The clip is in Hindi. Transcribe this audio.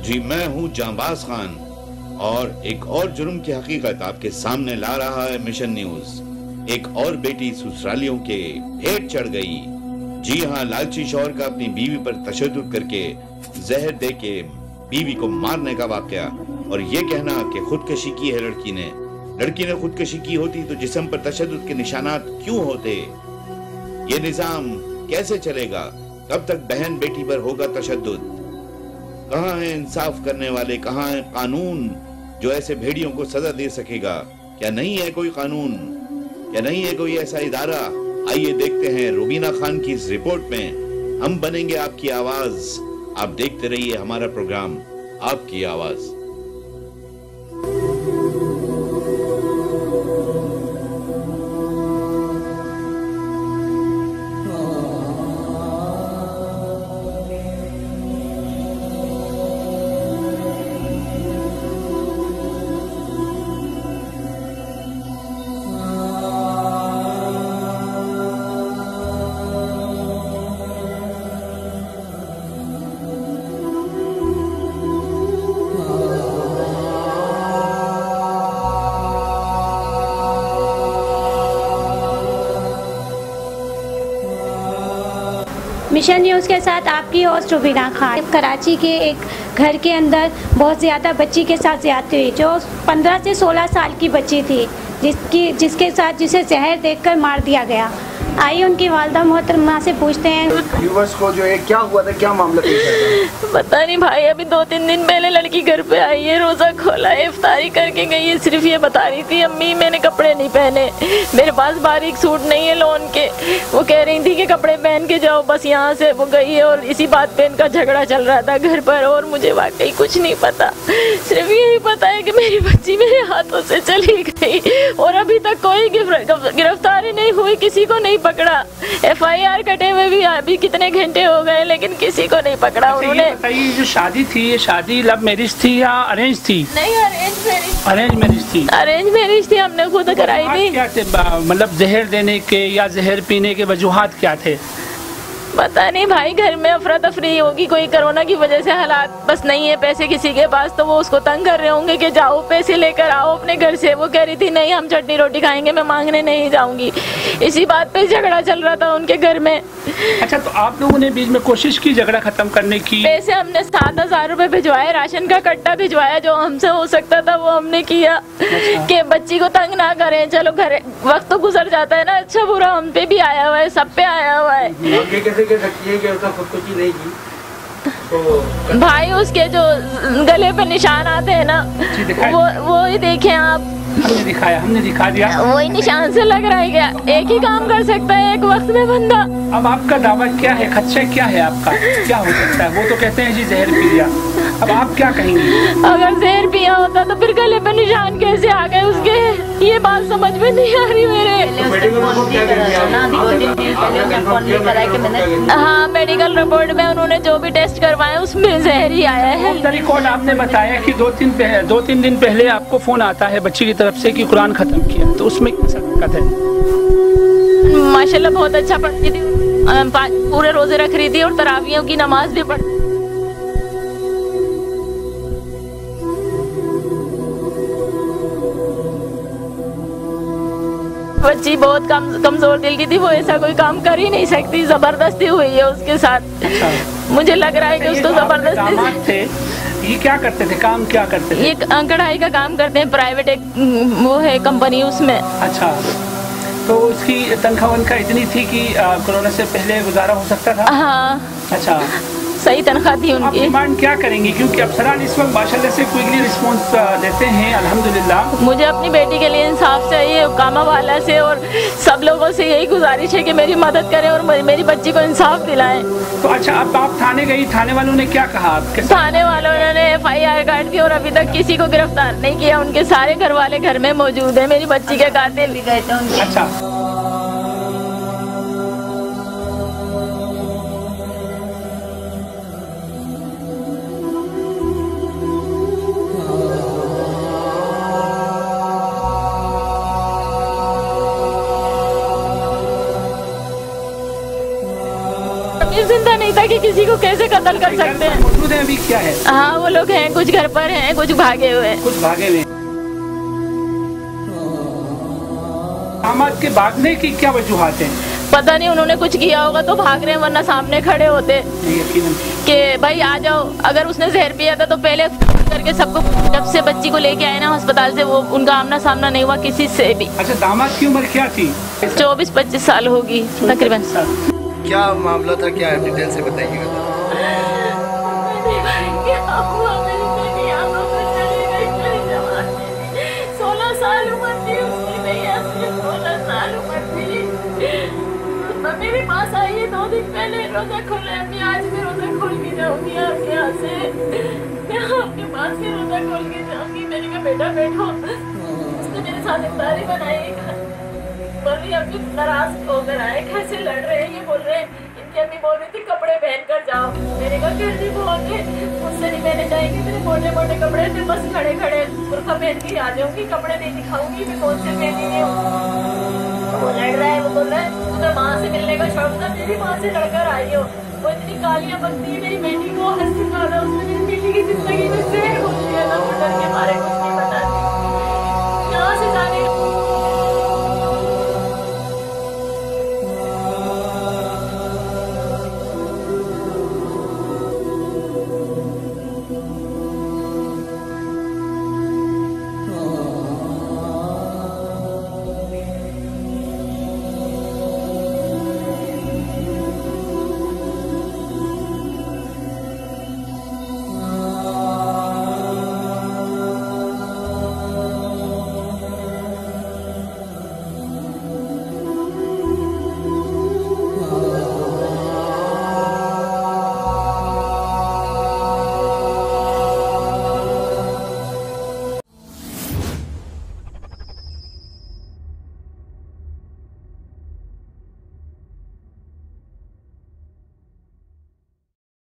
जी मैं हूँ जांबाज खान और एक और जुर्म की हकीकत आपके सामने ला रहा है मिशन न्यूज। एक और बेटी ससुरालियों के भेंट चढ़ गई। जी हाँ, लालची शौहर का अपनी बीवी पर तशद्दुद करके जहर दे के बीवी को मारने का वाकया और ये कहना कि खुदकशी की है लड़की ने खुदकशी की होती तो जिस्म पर तशद्दुद के निशानात क्यों होते? ये निजाम कैसे चलेगा? कब तक बहन बेटी पर होगा तशद्दुद? कहाँ है इंसाफ करने वाले? कहाँ है कानून जो ऐसे भेड़ियों को सजा दे सकेगा? क्या नहीं है कोई कानून? क्या नहीं है कोई ऐसा इदारा? आइए देखते हैं रुबीना खान की इस रिपोर्ट में। हम बनेंगे आपकी आवाज। आप देखते रहिए हमारा प्रोग्राम आपकी आवाज। मिशन न्यूज़ के साथ आपकी होस्ट रुबीना खान। कराची के एक घर के अंदर बहुत ज़्यादा बच्ची के साथ ज़्यादती हुई, जो 15 से 16 साल की बच्ची थी, जिसे जहर देकर मार दिया गया। आइए उनकी वालदा मोहतरमा से पूछते हैं व्यूअर्स को जो है क्या हुआ था, क्या मामला था? पता नहीं भाई, अभी 2-3 दिन पहले लड़की घर पे आई है, रोज़ा खोला है, इफ्तारी करके गई है। सिर्फ ये बता रही थी अम्मी मैंने कपड़े नहीं पहने, मेरे पास बारीक सूट नहीं है लोन के। वो कह रही थी कि कपड़े पहन के जाओ, बस यहाँ से वो गई है और इसी बात पे इनका झगड़ा चल रहा था घर पर। और मुझे वाकई कुछ नहीं पता, सिर्फ यही पता है कि मेरी बच्ची मेरे हाथों से चली गई और अभी तक कोई गिरफ्तारी नहीं हुई, किसी को नहीं पकड़ा। FIR कटे हुए भी अभी कितने घंटे हो गए लेकिन किसी को नहीं पकड़ा। उन्होंने बताइए, जो शादी थी ये शादी लव मैरिज थी या अरेंज थी? नहीं, अरेंज मैरिज थी। अरेंज मैरिज थी, हमने खुद कराई थी। क्या थे मतलब जहर देने के या जहर पीने के वजूहात क्या थे? पता नहीं भाई, घर में अफरा तफरी होगी, कोई कोरोना की वजह से हालात बस नहीं है पैसे किसी के पास, तो वो उसको तंग कर रहे होंगे कि जाओ पैसे लेकर आओ अपने घर से। वो कह रही थी नहीं हम चटनी रोटी खाएंगे, मैं मांगने नहीं जाऊंगी। इसी बात पे झगड़ा चल रहा था उनके घर में। अच्छा, तो आप लोगों ने बीच में कोशिश की झगड़ा खत्म करने की? पैसे हमने 7,000 रुपए भिजवाए, राशन का कट्टा भिजवाया, जो हमसे हो सकता था वो हमने किया। अच्छा। कि बच्ची को तंग ना करें, चलो घर वक्त तो गुजर जाता है ना, अच्छा बुरा हम पे भी आया हुआ है, सब पे आया हुआ है। कह सकती है कि उसने खुदकुशी नहीं की तो भाई उसके जो गले पे निशान आते हैं ना, वो ही देखें आप। हमने दिखा दिया। वही निशान से लग रहा है क्या एक ही काम कर सकता है एक वक्त में बंदा। अब आपका दावा क्या है, खदशा क्या है आपका, क्या हो सकता है? वो तो कहते हैं जी जहर पी लिया, अब आप क्या कहेंगे? अगर जहर पिया होता तो फिर गले पे निशान कैसे आ गए उसके? ये बात समझ में नहीं आ रही मेरे। हाँ, मेडिकल रिपोर्ट में उन्होंने जो भी टेस्ट करवाए उसमें जहर ही आया है। रिकॉर्ड आपने बताया कि 2-3 दिन पहले आपको फोन आता है बच्ची की तरफ से कि कुरान खत्म किया, तो उसमें कैसा दिक्कत है? माशाल्लाह बहुत अच्छा पढ़ती थी, पूरे रोजे रख रही थी और तरावियों की नमाज भी पढ़। बच्ची बहुत कमजोर दिल की थी, वो ऐसा कोई काम कर ही नहीं सकती, जबरदस्ती हुई है उसके साथ। अच्छा। मुझे लग रहा है कि उसको जबरदस्ती थे। ये क्या करते थे, काम क्या करते थे? ये कढ़ाई का काम करते हैं, प्राइवेट एक वो है कंपनी उसमें। अच्छा, तो उसकी तनख्वाह इतनी थी कि कोरोना से पहले गुजारा हो सकता था? हाँ। अच्छा, सही तनख्वाह थी उनकी। डिमांड क्या करेंगी, क्योंकि अफसरान इस वक्त माशाल्लाह से क्विकली रिस्पॉन्स देते हैं अल्हम्दुलिल्लाह। मुझे अपनी बेटी के लिए इंसाफ चाहिए कामा वाला से, और सब लोगों से यही गुजारिश है कि मेरी मदद करें और मेरी बच्ची को इंसाफ दिलाएं। तो अच्छा, अब आप थाने गई, थाने वालों ने क्या कहा आपके? थाने वालों ने FIR काट दी और अभी तक किसी को गिरफ्तार नहीं किया। उनके सारे घर वाले घर में मौजूद है, मेरी बच्ची के कातिल। अच्छा, दिल जिंदा नहीं था कि किसी को कैसे कत्ल कर सकते हैं। मौजूद है अभी क्या है? हाँ वो लोग हैं, कुछ घर पर हैं, कुछ भागे हुए हैं। कुछ भागे हुए। दामाद के भागने की क्या वजूहात हैं? पता नहीं, उन्होंने कुछ किया होगा तो भाग रहे हैं, वरना सामने खड़े होते कि भाई आ जाओ। अगर उसने जहर पिया था तो पहले करके सबको, जब से बच्ची को लेके आए ना अस्पताल से, वो उनका आमना सामना नहीं हुआ किसी से भी। अच्छा, दामाद की उम्र क्या थी? 24-25 साल होगी तकरीबन। क्या मामला था, क्या डिटेल से बताइएगा। 16 साल उम्र थी उसकी, भैया 16 साल उम्र थी। मेरे पास आई है 2 दिन पहले, रोजा खोला है। मैं आज भी रोजा खोल के जाऊंगी आपके यहाँ से, मैं आपके पास से रोजा खोल के जाऊंगी। मैंने कहा बेटा बैठो। उसने मेरे साथ इफ्तारी बनाई, बोली अभी नाराज होकर आए, कैसे लड़ रहे हैं, ये बोल रहे हैं। इनकी अम्मी बोल रही थी कपड़े पहन कर जाओ। मैंने कहा फिर नहीं बोलते, मुझसे नहीं पहने जाएंगे, मेरे मोटे मोटे कपड़े थे, बस खड़े खड़े बुर्खा पहन के आ जाऊंगी, कपड़े नहीं दिखाऊंगी, मैं कौन से पहनी हूँ। वो लड़ रहा है, वो बोल रहा है तुम्हें माँ से मिलने का शौक था, मेरी माँ से लड़कर आई हो। वो इतनी गालियाँ बकती है मेरी बेटी को, हंसी मारा उसने मेरी बेटी की जिंदगी में शेर बोल दिया था, वो डर के मारे कुछ